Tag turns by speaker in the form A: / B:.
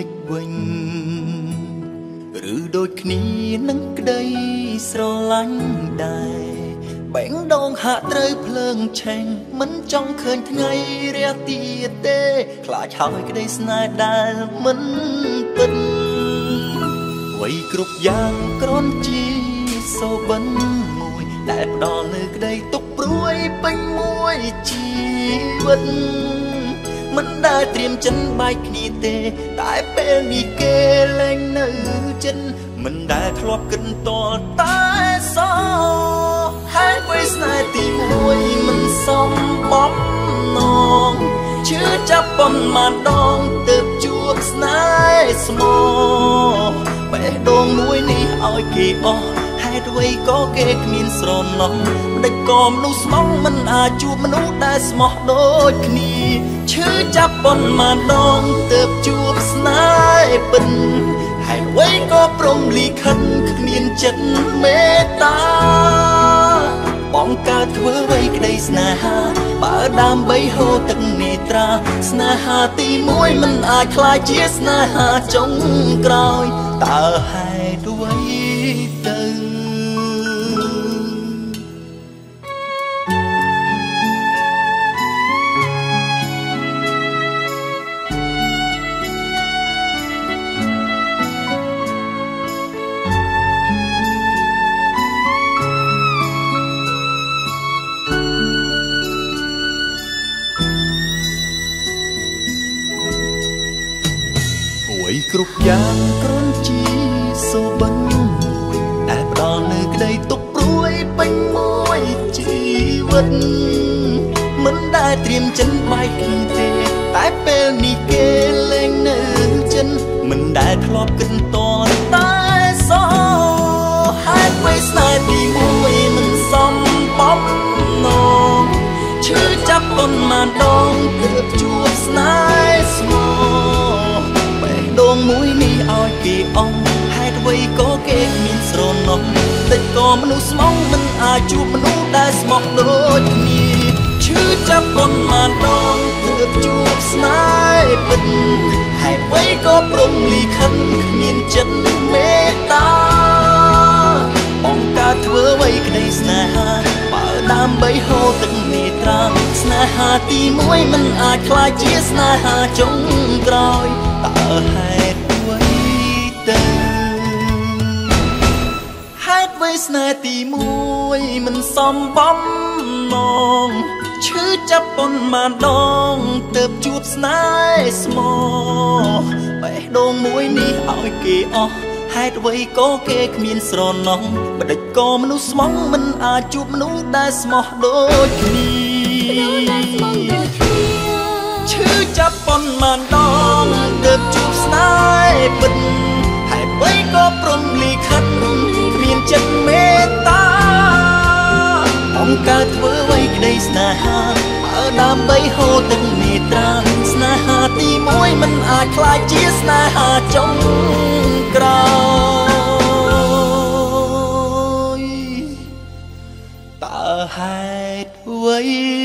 A: ចវិញឬដូចគ្នានឹងក្តីស្រឡាញ់ដែរបែងដងហាក់ត្រូវភ្លើងឆេងមិនចង់ឃើញថ្ងៃរះទៀតទេខ្លាចហើយក្តីស្នេហ៍ដែលមិនពិតអ្វីគ្រប់យ៉ាងគ្រាន់ជាសូបិនមួយដែលផ្ដល់នូវក្តីទុកព្រួយពេញមួយជីវិតមិនដែលត្រៀមចិនបែកគ្នាទេតែពេលនេះគេលែងនៅចិត្តមិនដែលធ្លាប់គិតតល់តែសោះហើយពេលស្នេហ៍ទីមួយមិនសមបំណងឈឺចាប់ប៉ុន្មានដងទើបជួបស្នេហ៍ស្មោះបេះដូងមួយនេះឲ្យគេអស់ហេតុអ្វីក៏គេគ្មានស្រណោះមិនដេចក៏មនុស្សស្មោះមិនអាចជួបមនុស្សដែលស្មោះដូចគ្នាឈឺចាប់ប៉ុន្មានដងទើបជួបស្នេហ៍ពិតហើយអ្វីក៏ព្រមលីខិនគ្មានចិត្តមេត្តាបងកើតធ្វើអ្វីក្តីស្នេហាបើដើម្បីហូរទឹកនេត្រាស្នេហាទីមួយមិនអាចខ្លាចជាស្នេហាចុងក្រោយតើហេតុអ្វីទៅគ្រប់យ៉ាងគ្រាន់ជាសូបិនមួយដែលផ្ដល់នូវក្តីទុកព្រួយពេញមួយជីវិតមិនដែលត្រៀមចិនបែកគ្នាទេតែពេលនេះគេលែងនៅចិនមិនដែលធ្លាប់គិតតល់តែសោះហើយពេលស្នេហ៍ទីមួយមិនសមបំណងឈឺចាប់ប៉ុន្មានដងទើបជួបស្នេហ៍ស្មោះដងមួយនេះឲ្យគេអស់ហេតុអ្វីក៏គេគ្មានស្រណោះតែក៏មនុស្សស្មោះមិនអាចជួបមនុស្សដែលស្មោះដូចគ្នាឈឺចាប់ប៉ុន្មានដងទើបជួបស្នេហ៍ពិតហេតុអ្វីក៏ព្រមលីខិនគ្មានចិត្តមេត្តាបងកើតធ្វើអ្វីក្តីស្នេហាបើដើម្បីហូរទឹកនេត្រាស្នេហាទីមួយមិនអាចខ្លាចជាស្នេហាចុងក្រោយតើហេតុអ្វីទៅហេតុអ្វីស្នេហ៍ទីមួយមិនសមបំណងឈឺចាប់ប៉ុន្មានដងទើបជួបស្នេហ៍ស្មោះបេះដូងមួយនេះឲ្យគេអស់ហេតុអ្វីក៏គេគ្មានស្រណោះបដិចក៏មនុស្សស្មោះមិនអាចជួបមនុស្សដែលស្មោះដូចគ្នាឈឺចាប់ប៉ុន្មានដងទើបជួបស្នេហ៍ពិតហើយអ្វីក៏ព្រមលីខិតគ្មានចិត្តមេត្តាបងកើតធ្វើអ្វីក្តីស្នេហាបើដើម្បីហូរទឹកនេត្រាស្នេហាទីមួយមិនអាចខ្លាចជាស្នេហាចុងក្រោយតើហេតុអ្វី